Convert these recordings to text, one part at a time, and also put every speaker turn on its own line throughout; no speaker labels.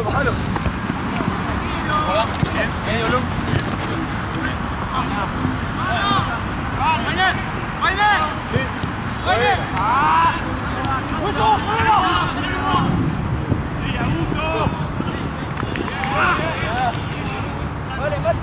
bájalo. Medio long. Vale, vale.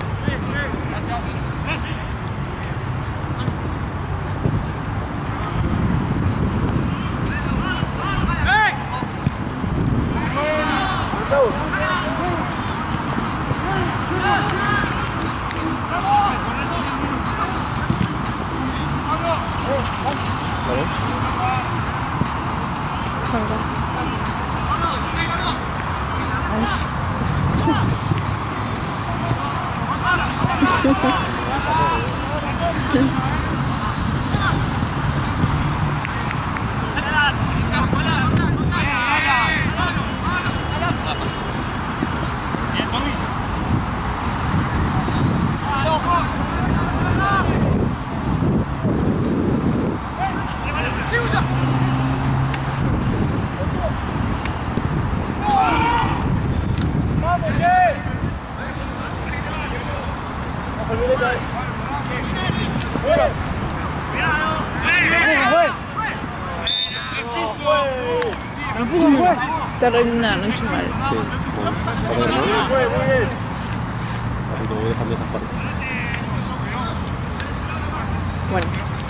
Terrena, no hecho mal.
Sí, bueno, así que voy dejando esas partes.
Bueno.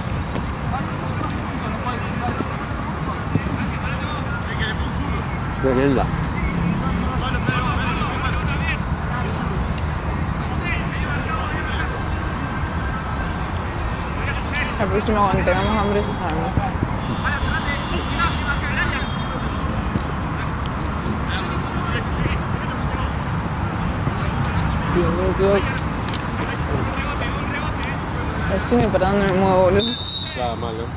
Tremenda.
La próxima cuando tengamos hambre eso sabemos. Decime para dónde me muevo, boludo.
Claro, mal, ¿no?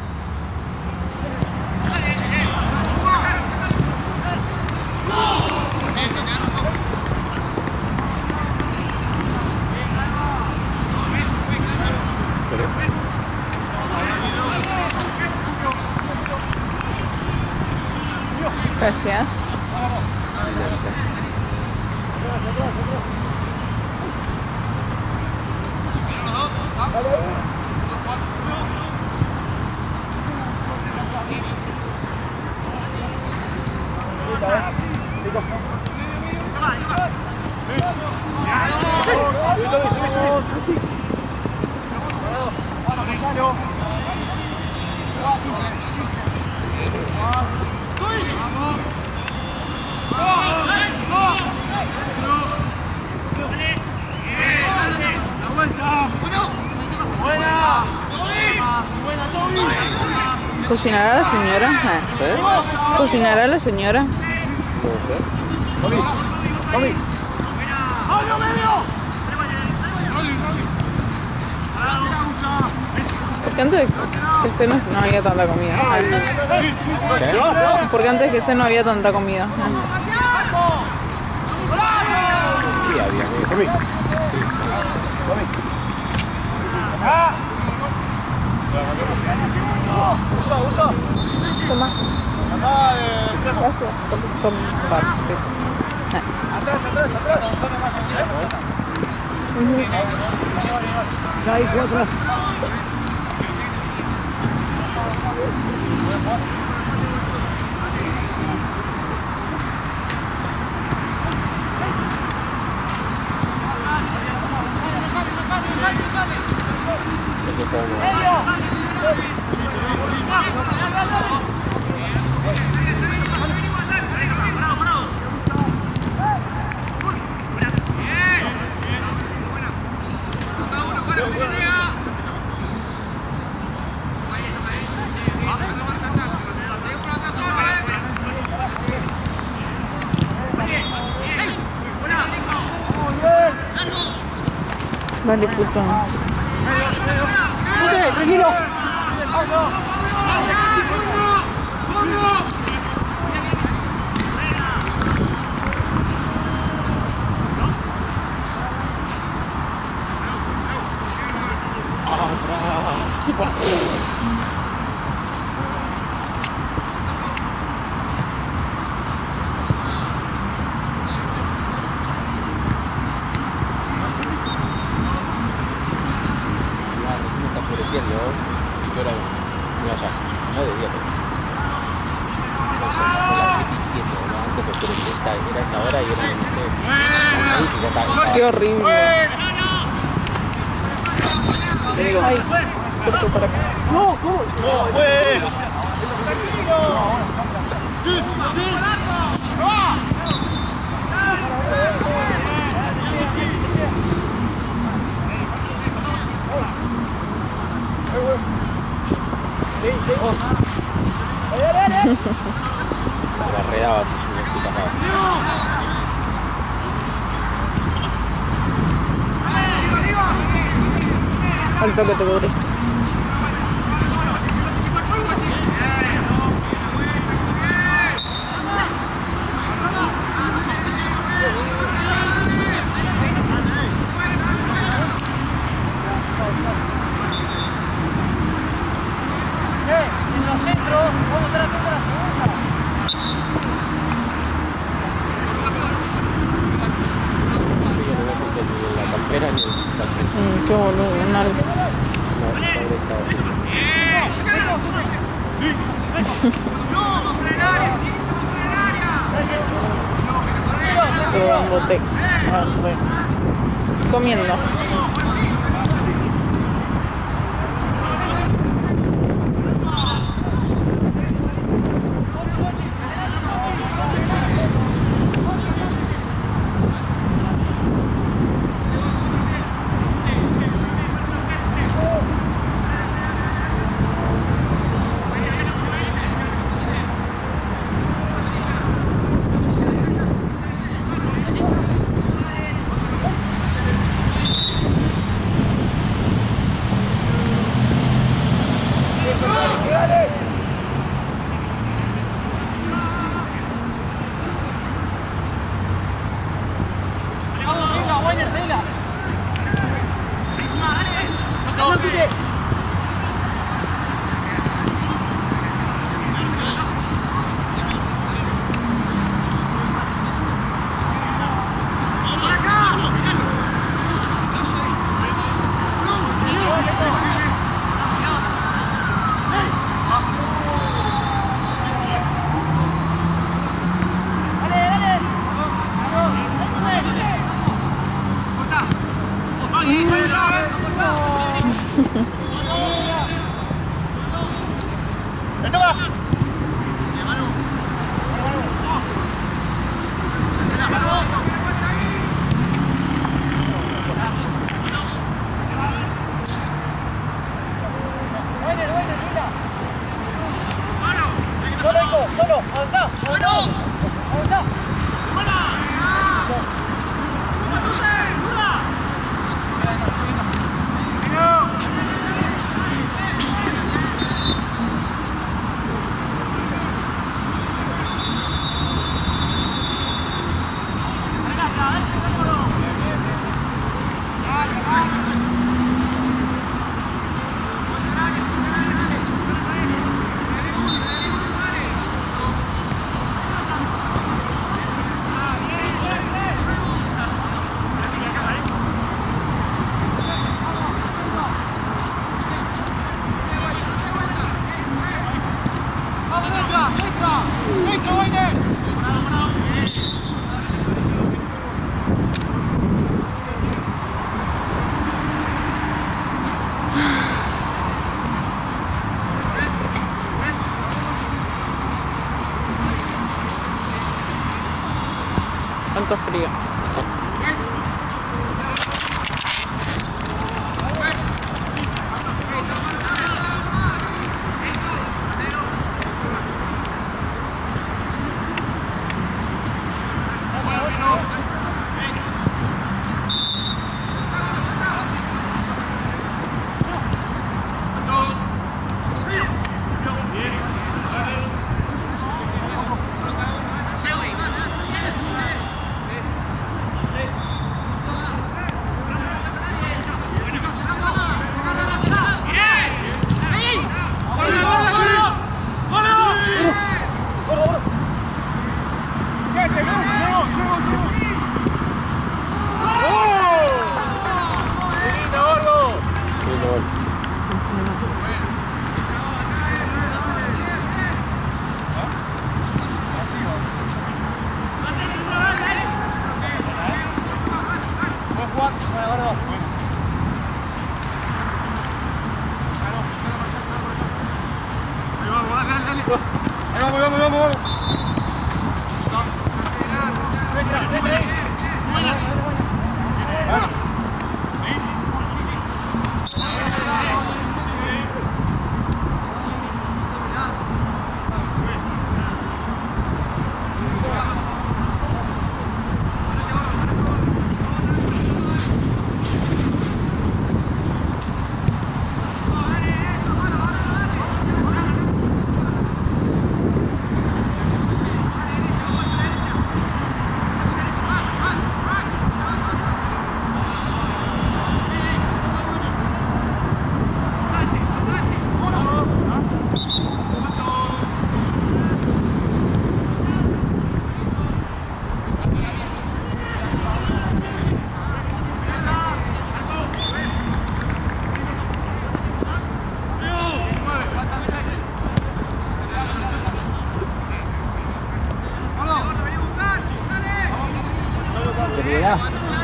Gracias. ¿Cocinará la señora?
¿Sí?
¿Cocinará la señora?
No sé.
Porque antes de que esté no había tanta comida.
¿Qué?
Porque antes de que esté no había tanta comida.
Sí, había.
Usa.
Toma.
Acá de extremo. Atrás.
Ya hay cuatro.
Eso está bueno.
Dale, puto. Tranquilo.
¿Qué pasó? era esta hora y era, no sé,
Qué horrible. Ay, corto para acá.
¡No, fue!
la redaba si yo no estoy pasado.
Al toque te cubriste.
En los centros, vamos a estar atentos a la segunda.
La campera ni el
Qué boludo, un algo. Comiendo.
Solo, avanzá, avanzá.
Tanto frío.
seriedad.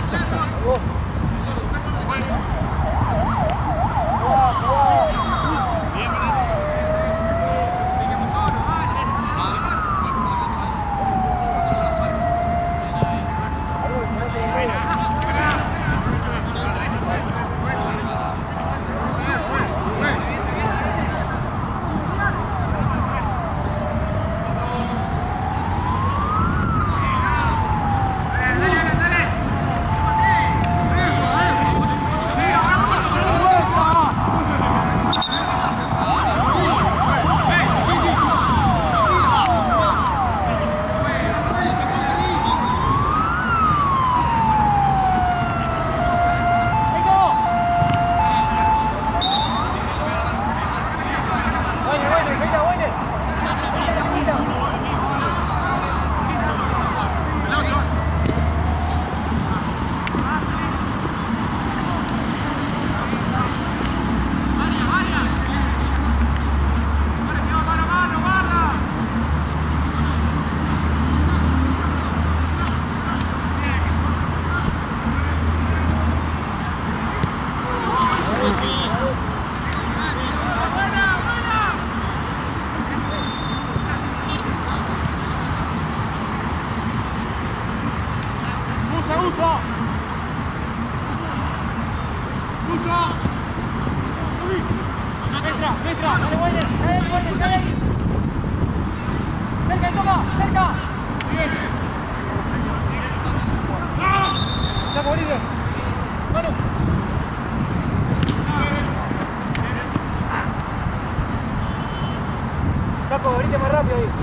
Saco, abrite más rápido ahí.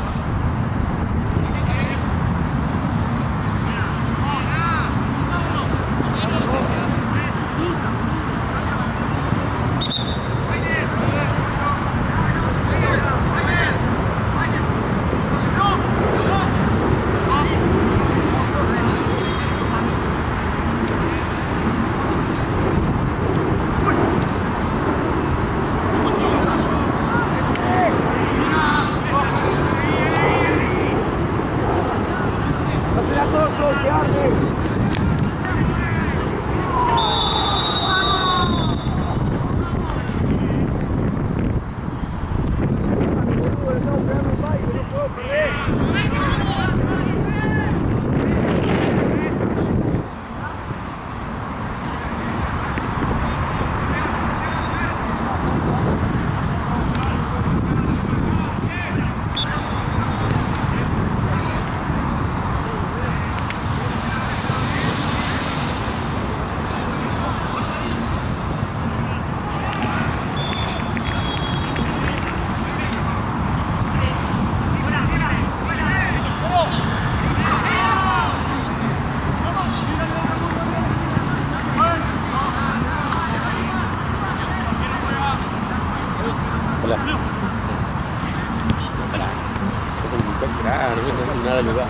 Hola. Espera. Estás en mi coche. No hay nada de lugar.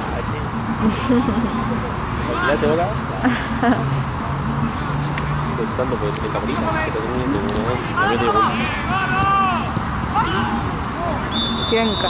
Alquilate ahora. Estoy buscando por el cabrita. Que te tengo un
Fienca.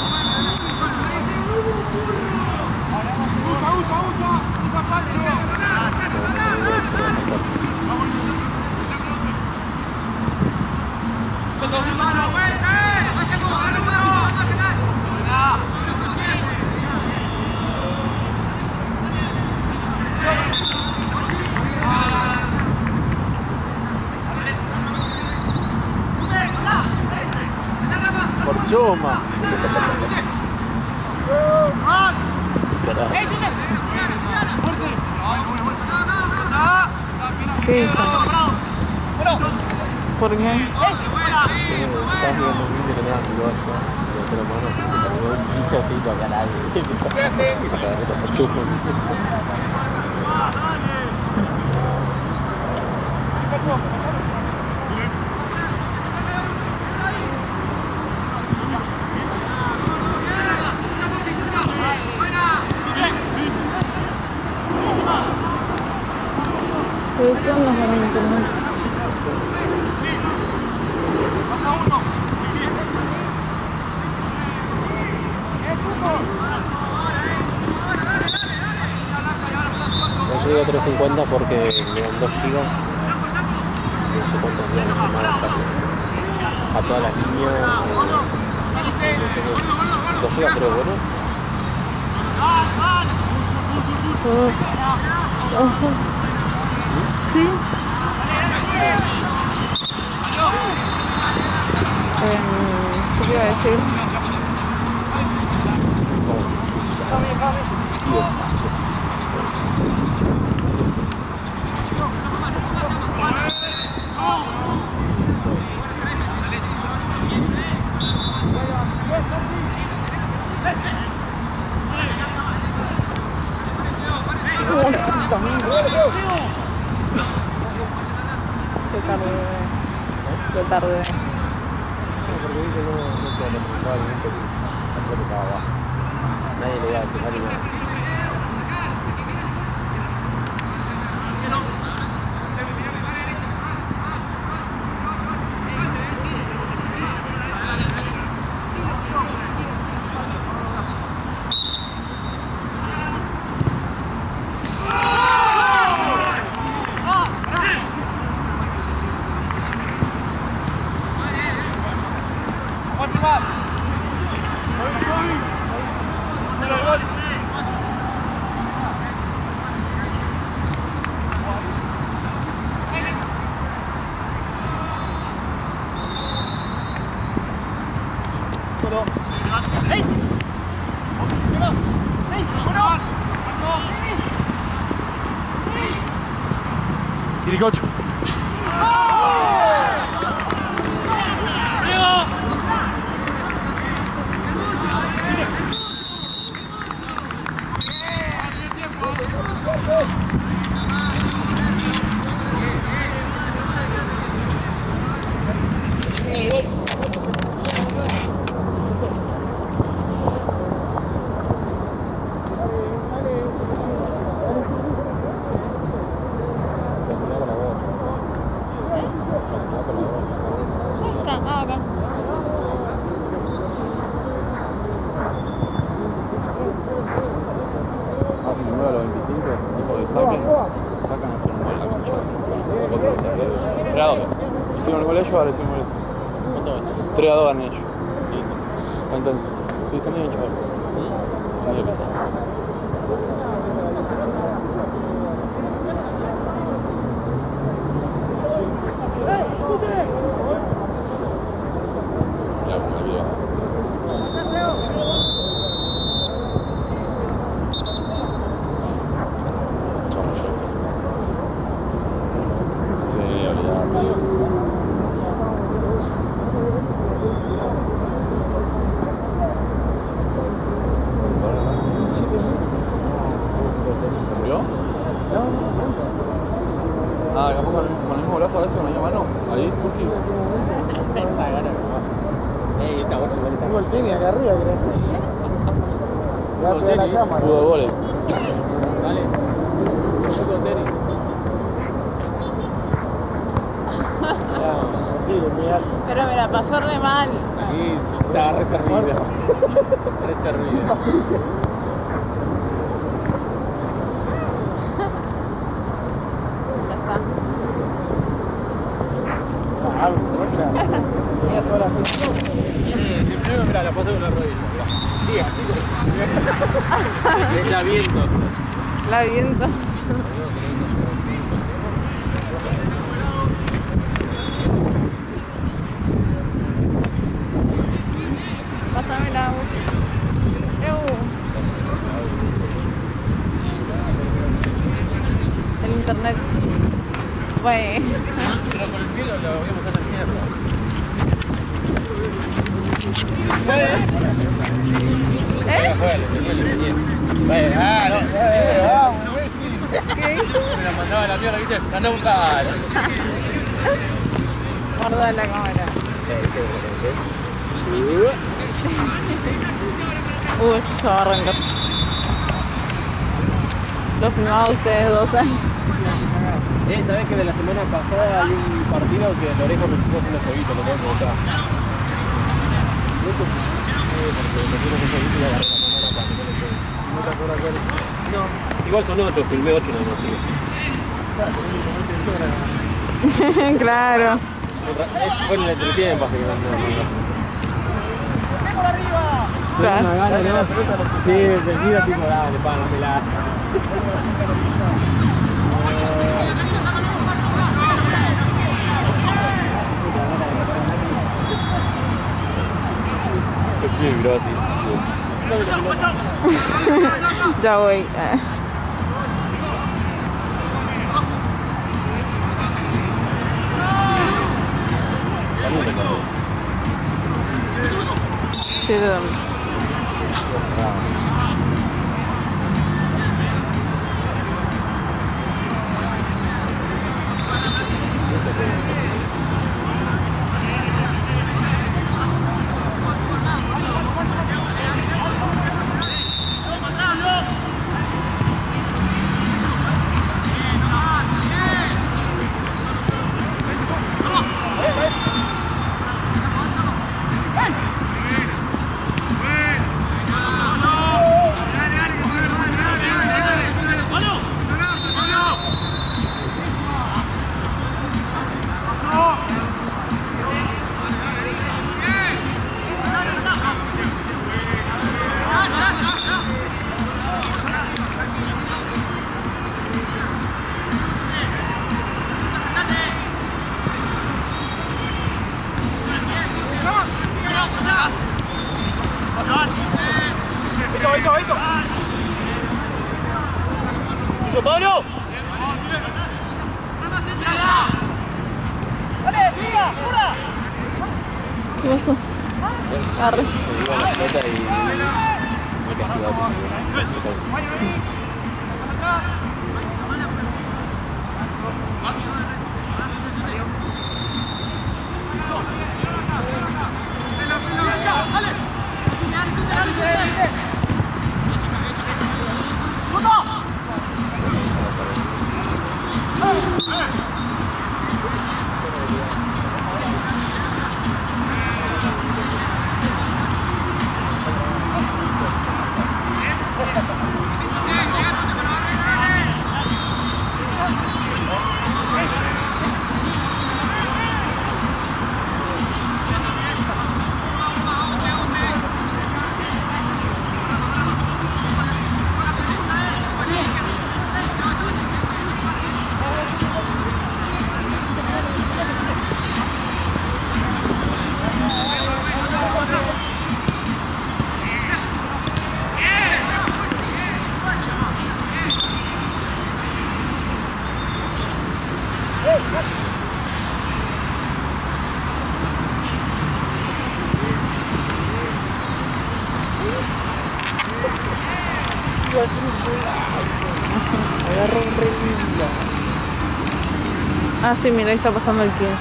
por Choma.
¿Qué hizo? ¿Por qué?
Estás viendo un vídeo que me da un loco. Pero bueno, se me salió un chocito acá nadie. Y se quedó por Chuma.
¿Qué onda con el internet?
Sí, digo 350 porque me dan 2 gigas. No sé cuántos días me tomaron a todas las líneas. No sé, 2 gigas creo, bueno.
Sí. ¿Qué te iba a decir? Qué tarde.
Porque dice no puedo representar bien porque tampoco estaba abajo. Nadie le iba a dejar igual.
Irigocho. Hicieron el gol ellos, ahora hicimos el gol. 3-2 ganan ellos. Entonces, sí, son bien chavales. Muy pesado. Mira cómo le queda. Sí, olvidate. ¿Murió? Ah, capaz con el mismo brazo a veces con la misma mano. Ahí, Tuki.
Esta otra vuelta.
Tengo el tenis acá arriba, gracias. Voy a pegar la cámara.
Fútbol vole.
Dale. Fútbol tenis. Sí, mira.
Pero me la pasó re mal.
Ahí está re servido. Re servido. Primero, mira, la pasé con la rodilla. Mirá. Sí, así como. Es la viento.
La viento. Pásame la música. El internet. Bueno.
Pero con el pelo la voy a pasar la mierda. Me la mandaba a la mierda, ¿viste? Anda a buscar.
Guarda la cámara. Esto se va a arrancar. Los filmado ustedes 2 años.
¿Sabés que de la semana pasada hay un partido que Lorejo me estuvo haciendo jueguito? Lo tengo que buscar. Porque me quiero que jueguito y agarré la cámara para que no lo juegues. ¿No te acuerdas cuál? No. Igual son 8, filmé 8 nada más. ¿Sí?
Claro.
Fue en el entretiempo, así que no.
Claro.
Sí, enseguida tipo, dale, págamela. Es bien, gracias.
Ya voy. Sí, de dónde.
Pablo. ¡Dale, mira, pura!
¿Qué pasó? Arre.
Se dio la pelota y me castigó.
Agarró un re lindo.
Ah, sí, mira, ahí está pasando el 15.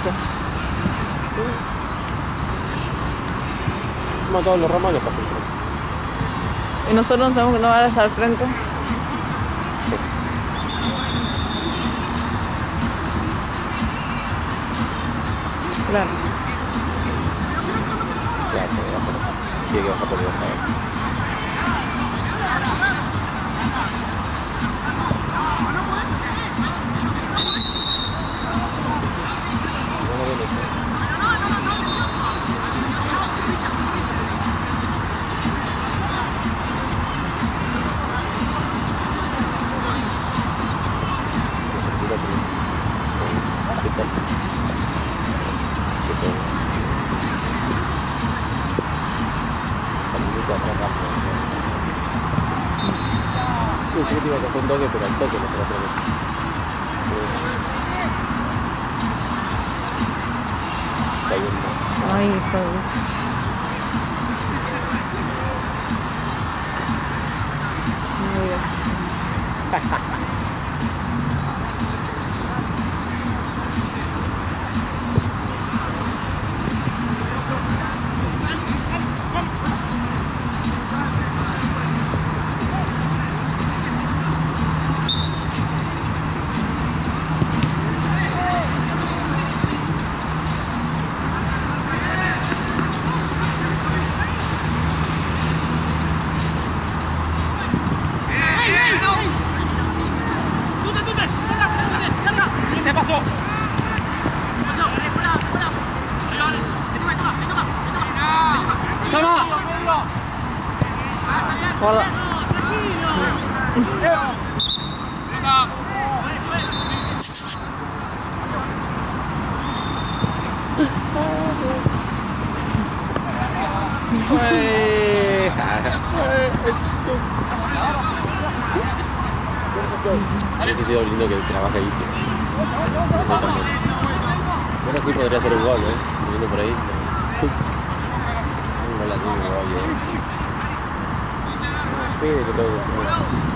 Todos los ramas le pasó el tren.
Y nosotros nos tenemos que tomar hacia el frente. Claro.
Tiene que bajar por debajo. Sí, sí, te iba a coger un toque, pero al toque no se lo atrevo.
Ay, hijo de puta. Muy bien. Guarda.
Hubiese sido lindo que trabaje ahí. Bueno, sí podría ser un gol, viendo por ahí. Un gol latino, obvio. Fede, lo tengo que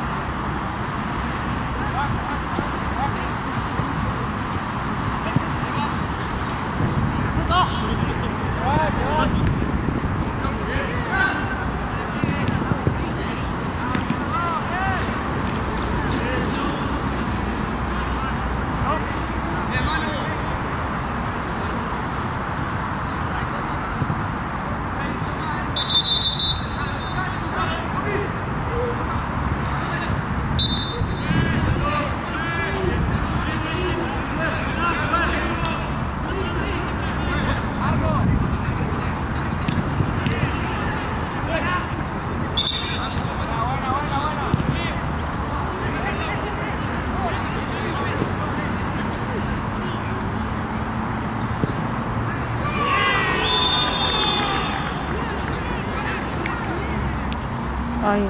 Ay.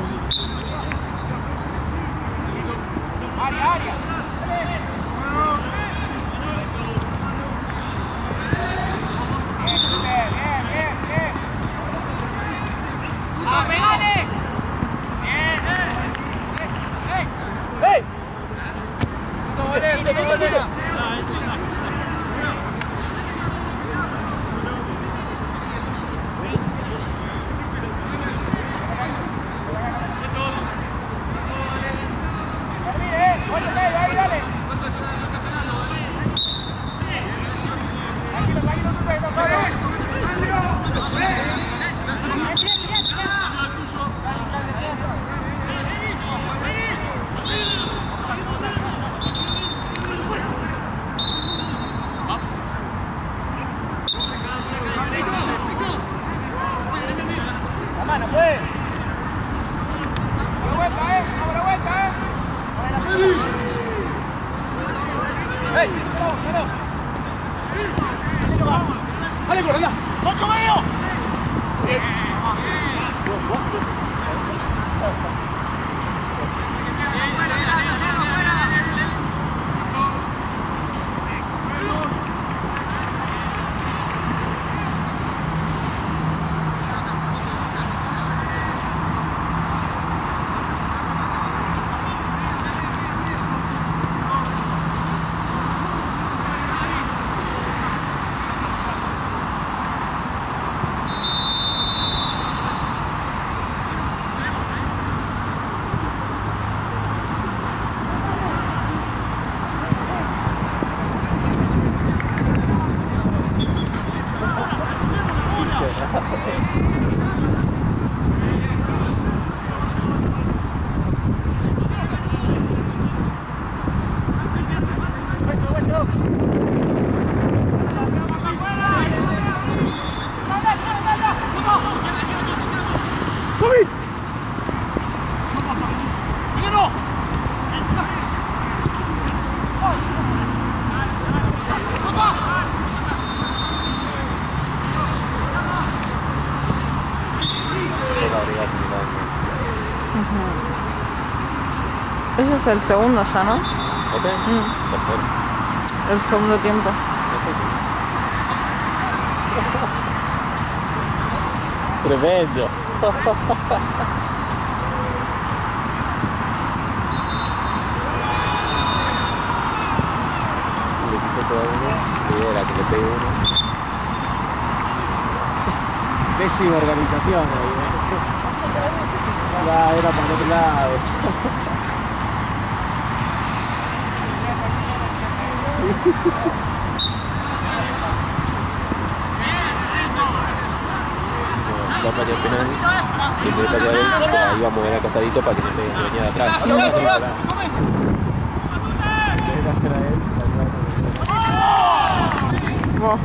Ese es el segundo ya, ¿no?
¿Este? Tercero.
El segundo tiempo.
Tremendo. Le quito todo uno, y era que le pegue uno. Pésima organización ahí, Ya era para el otro lado. Va a patear penal, y se patear él, se la iba a mover al costadito para que no se venía de atrás.
Vos.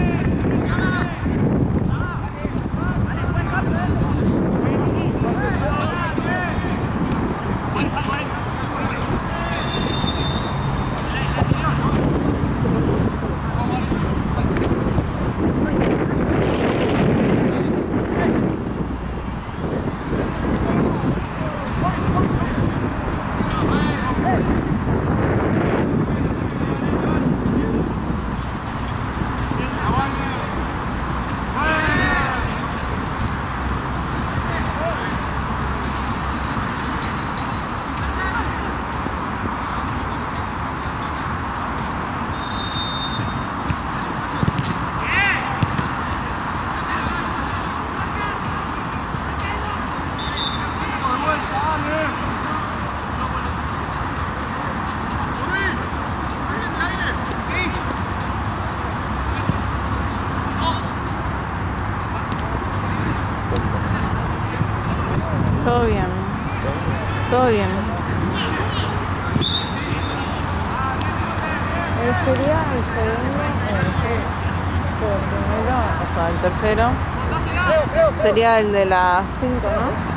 Todo bien. Todo bien. Sería el segundo, el primero, o sea, el tercero. Sería el de las 5, ¿no?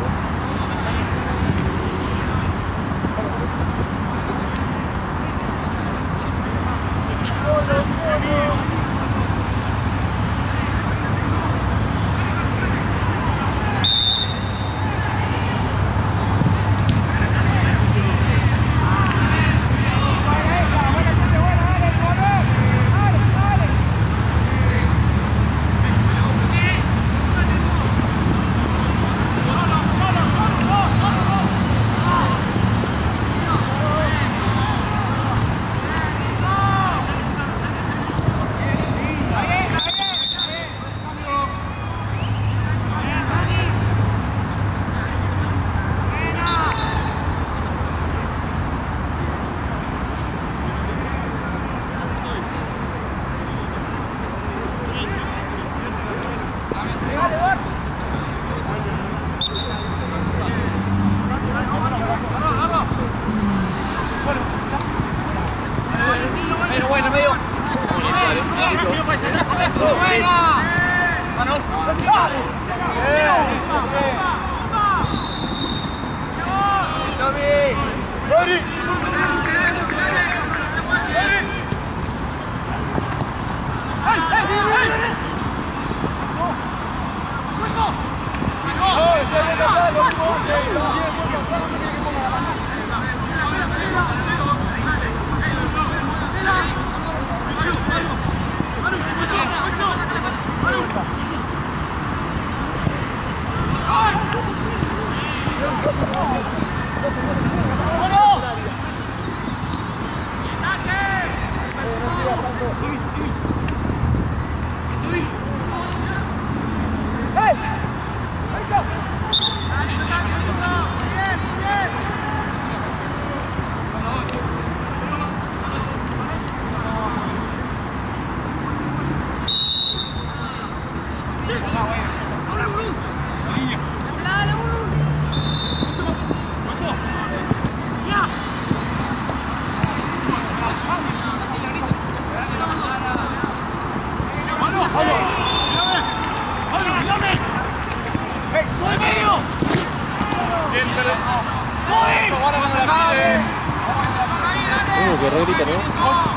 Guerrerita, ¿no?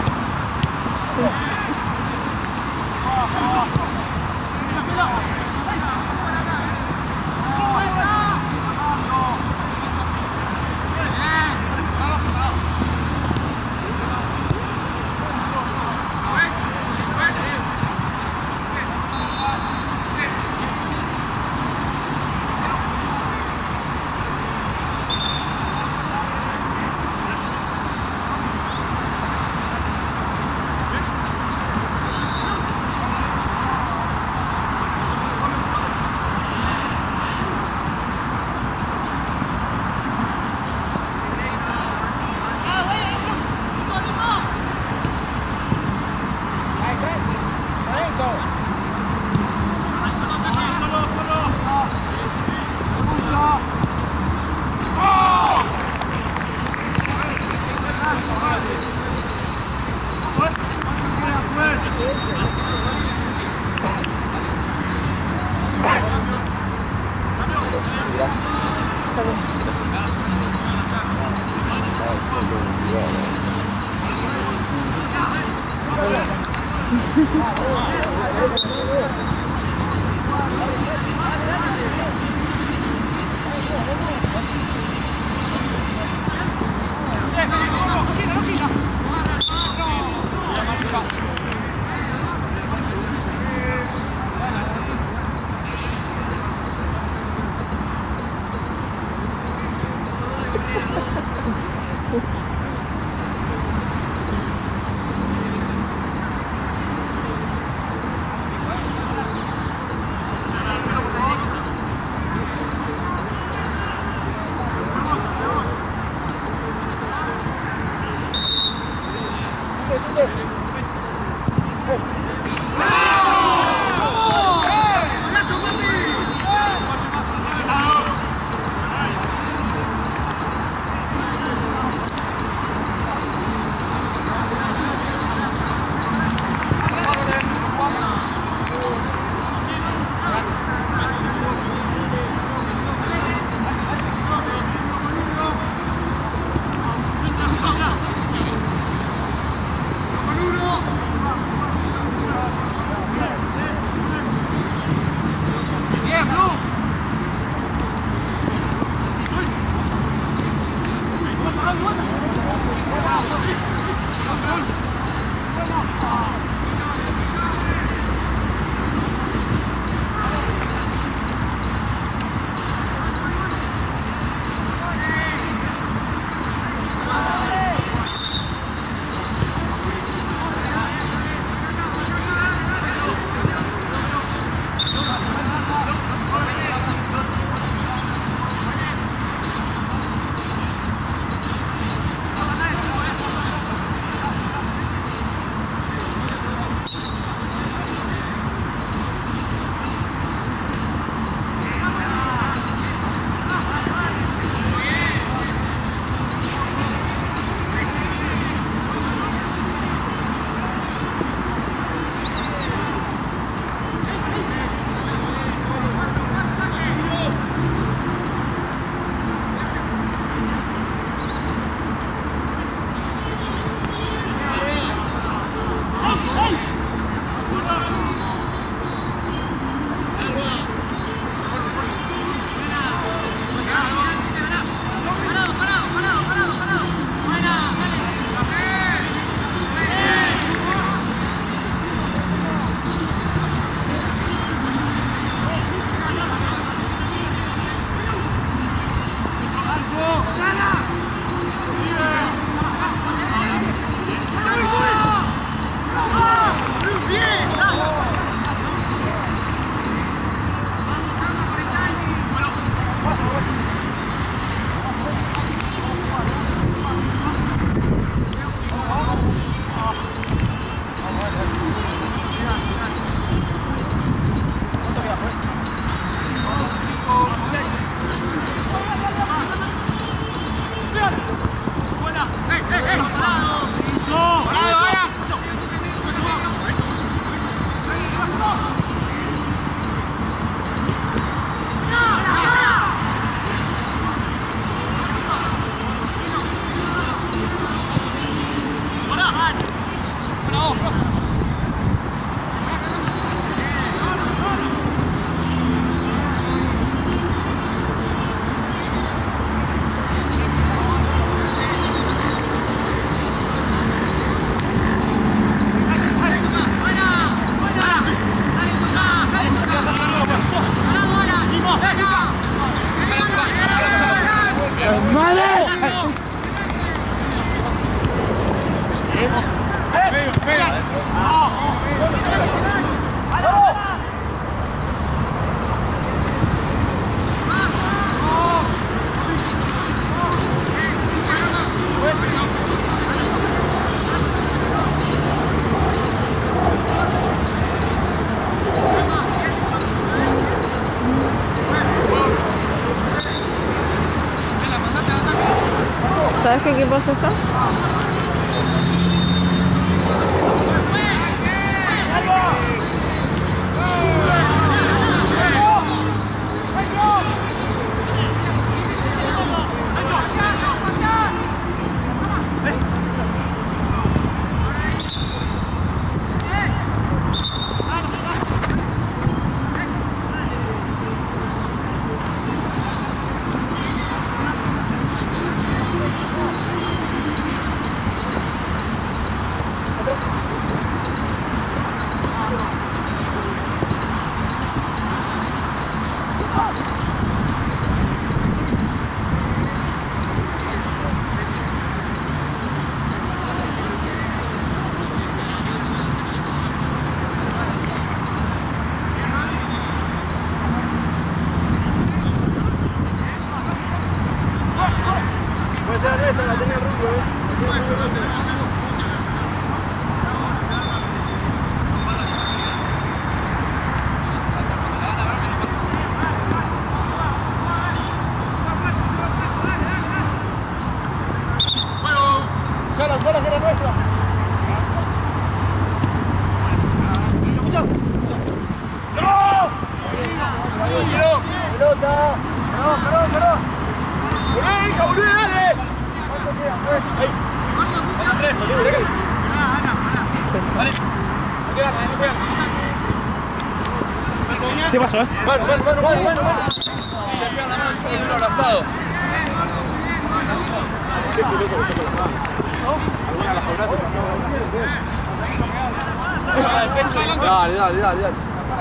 ¿Sabes qué equipo es esto?
¿Qué pasó, eh?
Bueno. Se pega la mano, yo lo he abrazado. Dale.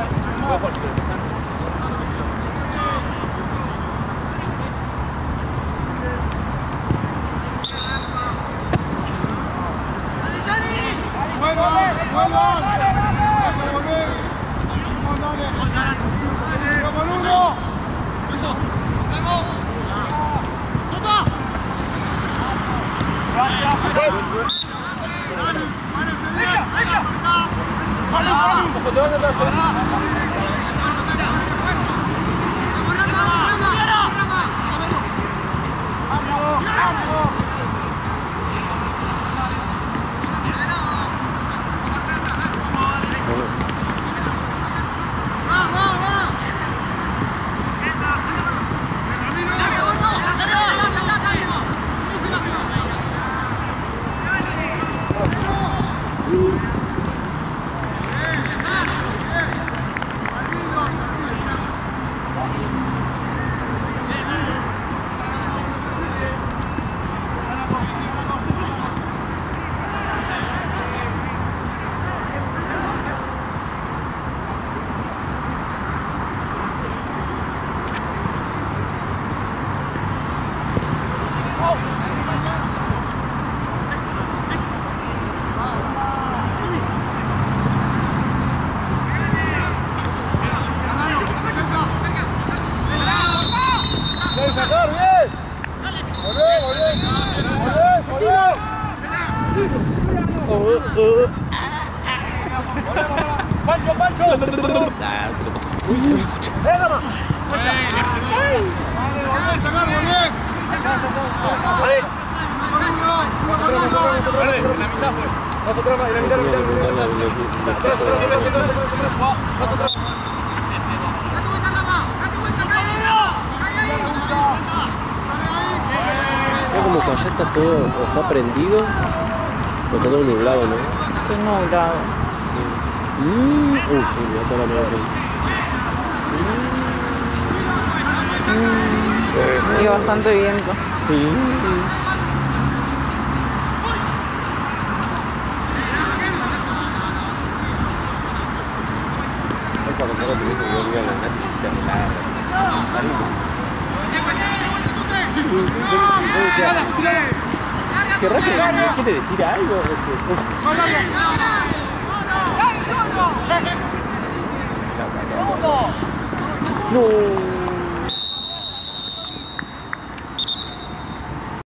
Como que allá está todo, o está prendido, o está todo nublado, ¿no?
Estoy nublado.
Sí. Sí, mira toda la nueva.
Y bastante viento.
Sí. Cuando te lo tuviste que volver a la Netflix, te qué rápido, ¿no quiere decir algo? No.